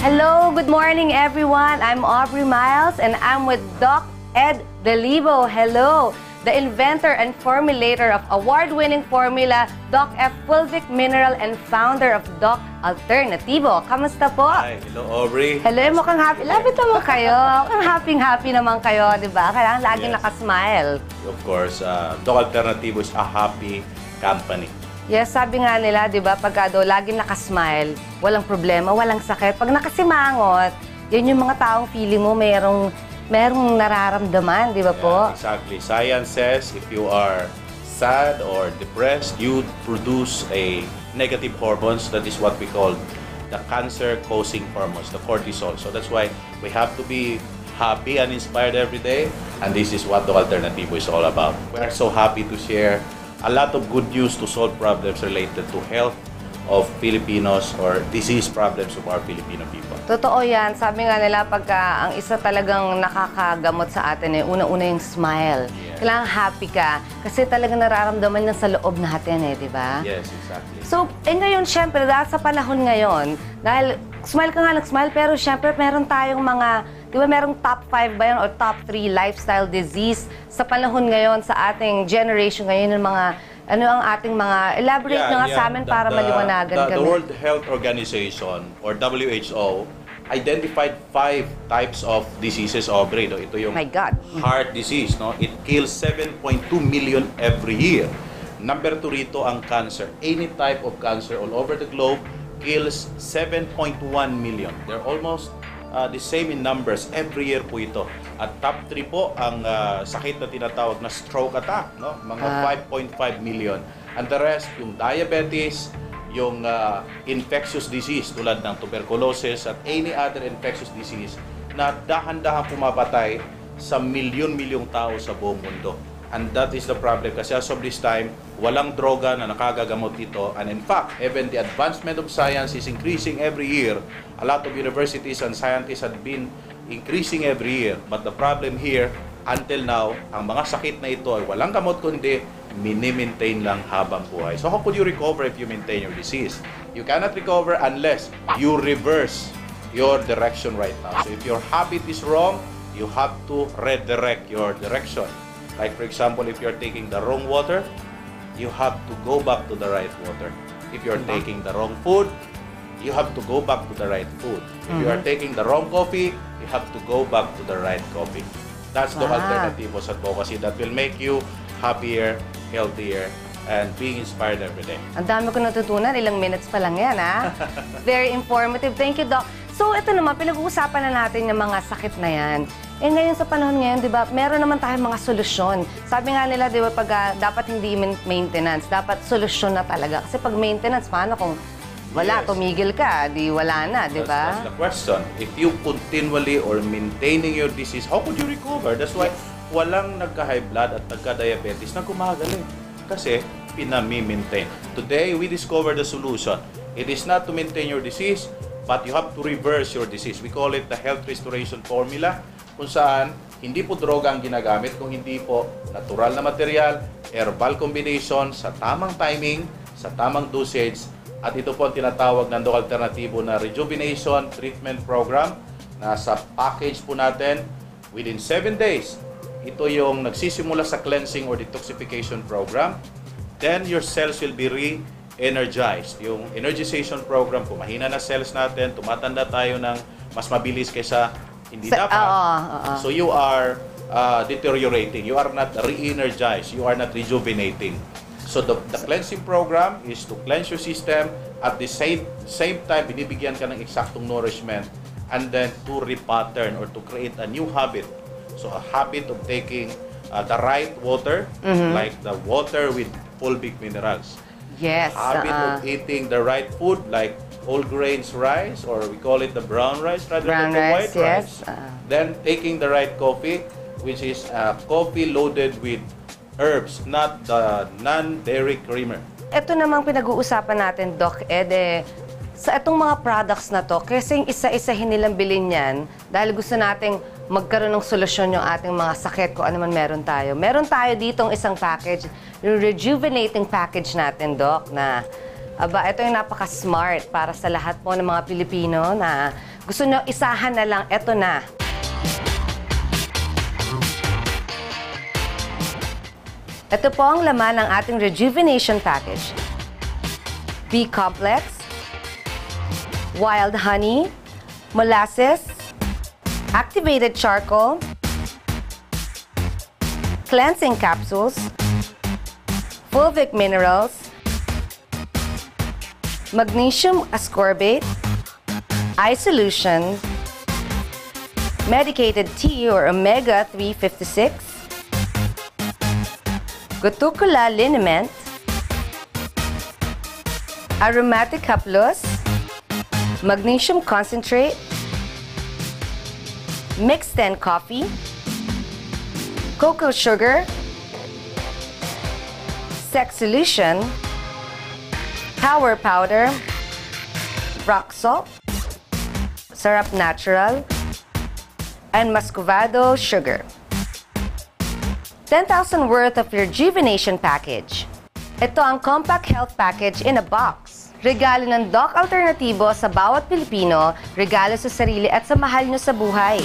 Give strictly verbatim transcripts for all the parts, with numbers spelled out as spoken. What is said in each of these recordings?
Hello, good morning everyone. I'm Aubrey Miles and I'm with Doc Ed Delivo. Hello, the inventor and formulator of award-winning formula, Doc F. Fulvic Mineral and founder of Doc Alternativo. Kamusta po? Hi, hello Aubrey. Hello, mukhang happy. Lapit naman kayo. Mukhang happy-happy naman kayo, di ba? Kailangan laging Yes. nakasmile. Of course, uh, Doc Alternativo is a happy company. Yes, sabi nga nila, di ba, pagka daw laging nakasmile, walang problema, walang sakit. Pag nakasimangot, yun yung mga taong feeling mo mayroong, mayroong nararamdaman, di ba po? Yeah, exactly. Science says if you are sad or depressed, you produce a negative hormones. That is what we call the cancer-causing hormones, the cortisol. So that's why we have to be happy and inspired every day. And this is what the Alternativo is all about. We are so happy to share a lot of good news to solve problems related to health of Filipinos or disease problems of our Filipino people. Totoo yan. Sabi nga nila, pagka ang isa talagang nakakagamot sa atin, eh, una-una yung smile. Yeah. Kailangan happy ka. Kasi talagang nararamdaman yan sa loob natin, eh, di ba? Yes, exactly. So, eh ngayon, syempre, dahil sa panahon ngayon, dahil smile ka nga nag-smile, pero syempre, meron tayong mga, di ba, merong top five ba yan or top three lifestyle disease sa panahon ngayon, sa ating generation ngayon, ng mga, ano ang ating mga, elaborate Yeah, na nga yeah. sa amin The- para the- maliwanagan the, kami. The World Health Organization or W H O identified five types of diseases, Aubrey. No? Ito yung My God. heart disease. No? It kills seven point two million every year. Number two rito ang cancer. Any type of cancer all over the globe kills seven point one million. They're almost uh, the same in numbers. Every year po ito. At top three po ang uh, sakit na tinatawag na stroke attack. No? Mga Ah. five point five million. And the rest, yung diabetes, yung uh, infectious disease tulad ng tuberculosis at any other infectious disease na dahan-dahan pumapatay sa milyon-milyong tao sa buong mundo. And that is the problem kasi as of this time, walang droga na nakagagamot ito. And in fact, even the advancement of science is increasing every year. A lot of universities and scientists have been increasing every year. But the problem here, until now, ang mga sakit na ito ay walang gamot kundi mini-maintain lang habang buhay. So how could you recover if you maintain your disease? You cannot recover unless you reverse your direction right now. So if your habit is wrong, you have to redirect your direction. Like for example, if you're taking the wrong water, you have to go back to the right water. If you're taking the wrong food, you have to go back to the right food. If you are taking the wrong coffee, you have to go back to the right coffee. That's the Ah. Alternativos advocacy that will make you happier, healthier, and being inspired every day. Ang dami ko natutunan, ilang minutes pa lang yan, ha? Very informative. Thank you, Doc. So, ito naman, pinag-uusapan na natin yung mga sakit na yan. Eh, ngayon sa panahon ngayon, di ba, meron naman tayong mga solusyon. Sabi nga nila, di ba, pag uh, dapat hindi maintenance, dapat solusyon na talaga. Kasi pag maintenance, paano kung wala, Yes. tumigil ka, di wala na, di That's, ba? that's the question. If you continually or maintaining your disease, how could you recover? That's why walang nagka-high blood at nagka-diabetes na gumagaling. Kasi pinami-maintain. Today, we discover the solution. It is not to maintain your disease, but you have to reverse your disease. We call it the health restoration formula, kung saan hindi po droga ang ginagamit, kung hindi po natural na material, herbal combination, sa tamang timing, sa tamang dosage, at ito po ang tinatawag ng Doc Alternativo na Rejuvenation Treatment Program. Nasa package po natin, within seven days, ito yung nagsisimula sa cleansing or detoxification program. Then your cells will be re-energized. Yung energization program, kung mahina na cells natin, tumatanda tayo ng mas mabilis kaysa hindi Sa- dapat. oo, oo. So you are uh, deteriorating. You are not re-energized. You are not rejuvenating. So the, the cleansing program is to cleanse your system. At the same same time, binibigyan ka ng eksaktong nourishment and then to repattern or to create a new habit. So a habit of taking uh, the right water, like the water with fulvic minerals. Yes. Habit uh-uh. of eating the right food, like whole grains rice, or we call it the brown rice rather Brown than the rice, white yes. rice. Uh-uh. Then taking the right coffee, which is uh, coffee loaded with herbs, not the non-dairy creamer. Ito namang pinag-uusapan natin, Doc Ed, eh, sa itong mga products na to, kasi isa-isahin nilang bilhin yan, dahil gusto nating magkaroon ng solusyon yung ating mga sakit kung ano man meron tayo. Meron tayo ditong isang package, yung rejuvenating package natin, Doc, na aba, ito yung napaka-smart para sa lahat po ng mga Pilipino na Gusto nyo isahan na lang, eto na. Ito po ang laman ng ating rejuvenation package. B-complex, wild honey, molasses, activated charcoal, cleansing capsules, fulvic minerals, magnesium ascorbate, eye solution, medicated tea or omega three fifty-six, Gutucula liniment, aromatic haplos, magnesium concentrate, mixed ten coffee, cocoa sugar, sex solution, power powder, rock salt, syrup natural, and muscovado sugar. ten thousand worth of rejuvenation package. Ito ang Compact Health Package in a box. Regalo ng Doc Alternativo sa bawat Pilipino, regalo sa sarili at sa mahal nyo sa buhay.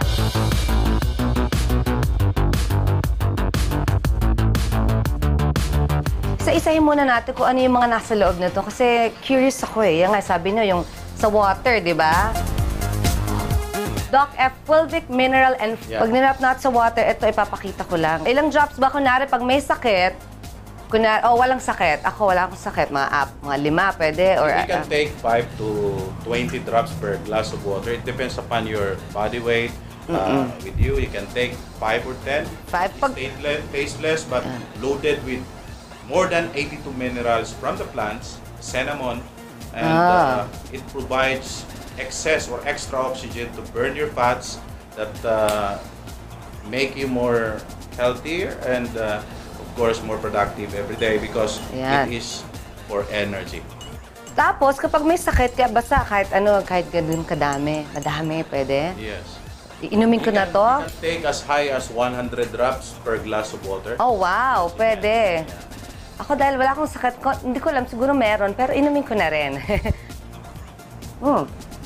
Isa-isahin muna natin kung ano yung mga nasa loob nito kasi curious ako eh. Yan nga, sabi nyo, yung sa water, di ba? Doc F, fulvic mineral and Yeah. pag ninap natin sa water, ito ipapakita ko lang. Ilang drops ba kunwari pag may sakit, kunwari, oh walang sakit, ako wala akong sakit, mga app, mga lima pwede or You can uh, take five to twenty drops per glass of water. It depends upon your body weight. Uh, with you, you can take five or ten. five pag Tasteless, tasteless but loaded with more than eighty-two minerals from the plants, cinnamon, and Ah. uh, it provides excess or extra oxygen to burn your fats that uh, make you more healthier and uh, of course more productive every day because Ayan. it is for energy. Tapos kapag may sakit, kaya basta kahit ano, kahit ganun kadami, madami, pwede. Yes. Iinumin ko You na can- to. You can take as high as one hundred drops per glass of water. Oh wow, pwede. Ako dahil wala akong sakit, ko, hindi ko alam, siguro meron, pero inumin ko na rin. hmm.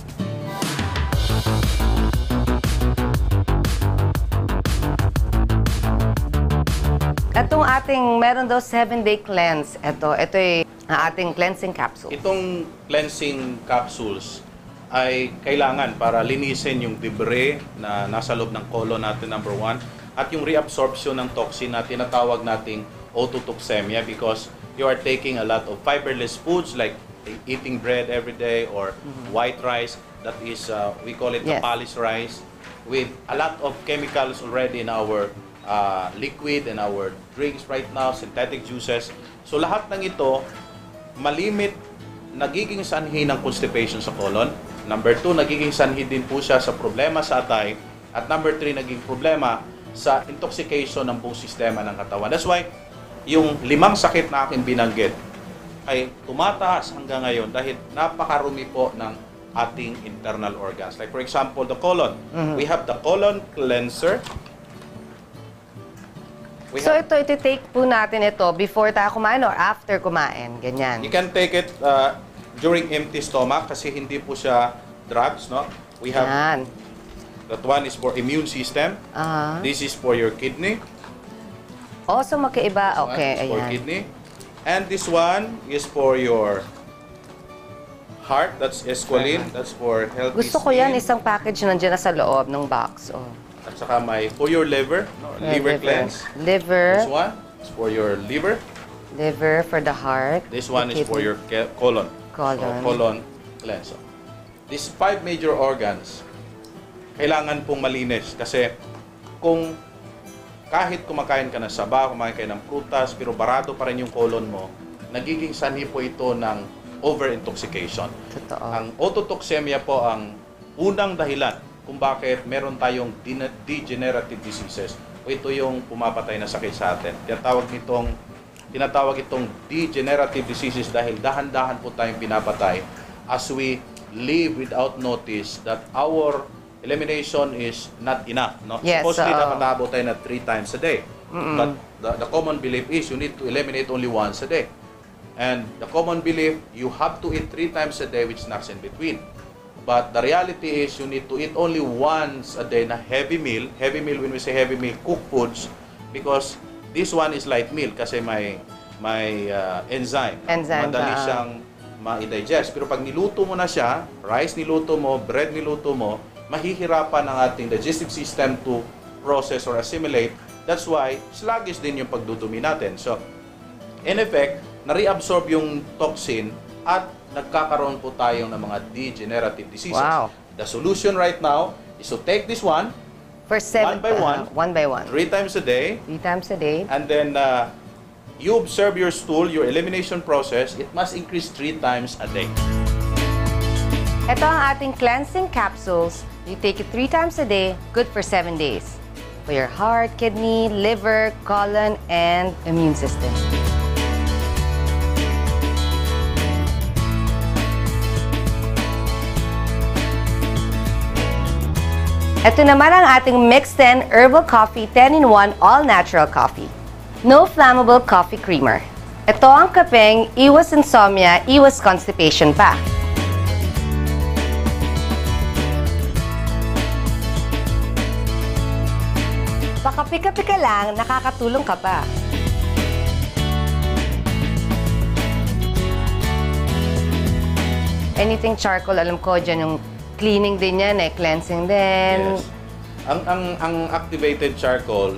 Itong ating, meron daw seven-day cleanse. Ito, ito yung ating cleansing capsule. Itong cleansing capsules ay kailangan para linisin yung debris na nasa loob ng colon natin, number one, at yung reabsorption ng toxin na tinatawag nating ototoxemia because you are taking a lot of fiberless foods like eating bread every day or white rice that is, uh, we call it Yes. Kapalis rice with a lot of chemicals already in our uh, liquid and our drinks right now, synthetic juices. So lahat ng ito, malimit, nagiging sanhi ng constipation sa colon. Number two, nagiging sanhi din po siya sa problema sa atay. At number three, naging problema sa intoxication ng buong sistema ng katawan. That's why, yung limang sakit na aking binanggit ay tumataas hanggang ngayon dahil napakarumi po ng ating internal organs. Like for example, the colon. We have the colon cleanser. We So have- ito, iti-take po natin ito before tayo kumain or after kumain. Ganyan. You can take it uh, during empty stomach kasi hindi po siya drugs, no? We have, Yan. that one is for immune system. Ah. This is for your kidney. Oh, so magkaiba. This one Okay, is for ayan. kidney. And this one is for your heart. That's esqualene. That's for healthy Gusto ko yan, skin. isang package nandiyan na sa loob ng box. Oh. At saka may for your liver, no? liver cleanse. Liver. This one is for your liver. Liver for the heart. This one the is for kidney. your ke- colon. Colon. So, colon cleanse. So, these five major organs, kailangan pong malinis kasi kung kahit kumakain ka ng saba, kumakain ka ng prutas, pero barado pa rin yung colon mo, nagiging sanhi po ito ng over-intoxication. Totoo. Ang ototoxemia po ang unang dahilan kung bakit meron tayong dine- degenerative diseases o ito yung pumapatay na sakit sa atin. Tinatawag nitong tinatawag itong degenerative diseases dahil dahan-dahan po tayong pinapatay as we live without notice that our elimination is not enough. No? Yes, Supposedly, oo. dapat naabot tayo na three times a day. But the, the common belief is you need to eliminate only once a day. And the common belief, you have to eat three times a day with snacks in between. But the reality is you need to eat only once a day na heavy meal. Heavy meal, when we say heavy meal, cooked foods, because this one is light meal kasi may may uh, enzyme. Enzyme Madali ka. siyang ma-digest. Pero pag niluto mo na siya, rice niluto mo, bread niluto mo, mahihirapan ang ating digestive system to process or assimilate. That's why sluggish din yung pagdudumi natin. So, in effect, na-reabsorb yung toxin at nagkakaroon po tayo ng mga degenerative diseases. Wow. The solution right now is to take this one, For seven, One by one. uh, one by one. three times a day, Three times a day. and then uh, you observe your stool, your elimination process, it must increase three times a day. Ito ang ating cleansing capsules. You take it three times a day, good for seven days. For your heart, kidney, liver, colon, and immune system. Ito naman ang ating Mix ten Herbal Coffee ten in one All-Natural Coffee. No flammable coffee creamer. Ito ang kapeng iwas insomnia, iwas constipation pa. Baka pika-pika lang, nakakatulong ka pa. Anything charcoal, alam ko dyan yung cleaning din yan eh, cleansing din. Yes. Ang, ang, ang activated charcoal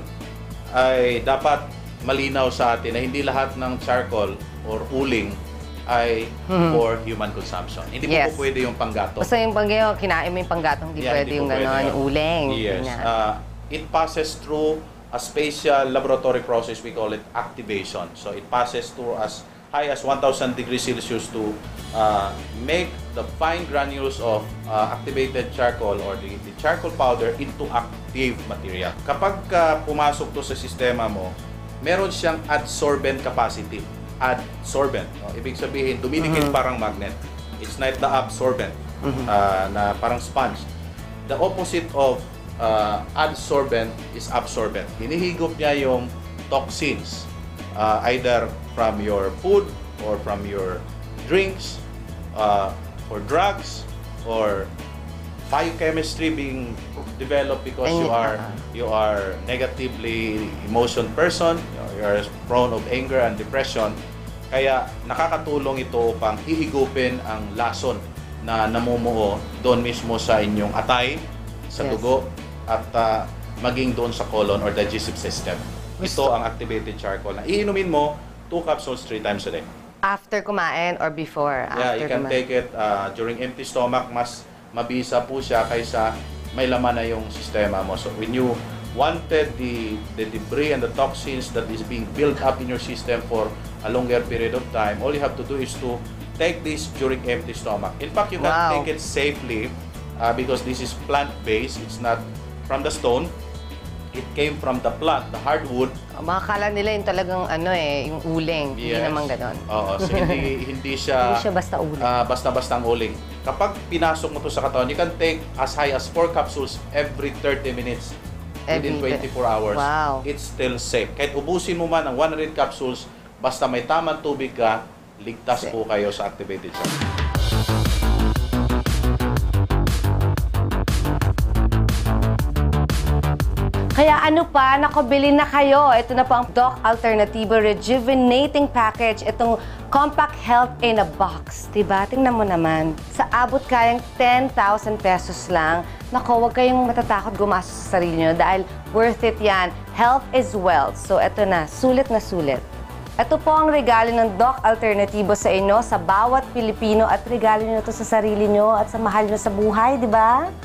ay dapat malinaw sa atin na hindi lahat ng charcoal or uling ay for human consumption. Hindi Yes. po pwede yung panggatong. Basta yung panggayo, kinain mo yung panggatong, hindi Yeah, pwede hindi yung po pwede gano'n, yun. yung uling. Yes. Ganyan. Uh, it passes through a special laboratory process, we call it activation. So it passes through as high as one thousand degrees Celsius to uh, make the fine granules of uh, activated charcoal or the, the charcoal powder into active material. Kapag uh, pumasok to sa sistema mo, meron siyang adsorbent capacity. Adsorbent. No? Ibig sabihin, dumidikit parang magnet. It's not the absorbent uh, na parang sponge. The opposite of uh, adsorbent is absorbent. Hinihigop niya yung toxins uh, either from your food or from your drinks uh, or drugs or biochemistry being developed because you are you are negatively emotion person, you are prone of anger and depression. Kaya nakakatulong ito upang hihigupin ang lason na namumuo doon mismo sa inyong atay, sa Yes. dugo, at uh, maging doon sa colon or digestive system. Ito ang activated charcoal na iinumin mo two capsules three times a day. After kumain or before? Yeah, After you can kumain. take it uh, during empty stomach. Mas mabisa po siya kaysa may laman na yung sistema mo. So when you wanted the, the debris and the toxins that is being built up in your system for a longer period of time, all you have to do is to take this during empty stomach. In fact, you can Wow. take it safely uh, because this is plant-based. It's not from the stone. It came from the plant, the hardwood. Makakala nila yung talagang ano eh, yung uling. Hindi Yes. naman ganon. Oo, so hindi hindi siya Hindi siya basta uling. ah, basta-bastang uling. Kapag pinasok mo to sa katawan, you can take as high as four capsules every thirty minutes within Every- twenty-four hours. Wow. It's still safe. Kahit ubusin mo man ang one hundred capsules, basta may tamang tubig ka, ligtas Safe. po kayo sa activated charcoal. Kaya ano pa, nakabili na kayo. Ito na po ang Doc Alternativo Rejuvenating Package. Itong Compact Health in a Box. Diba? Tingnan mo naman. Sa abot kayang ten thousand pesos lang, nako, huwag kayong matatakot gumastos sa sarili nyo dahil worth it yan. Health is wealth. So, ito na. Sulit na sulit. Ito po ang regalo ng Doc Alternativo sa inyo, sa bawat Pilipino, at regalo nyo ito sa sarili nyo at sa mahal nyo sa buhay, di ba?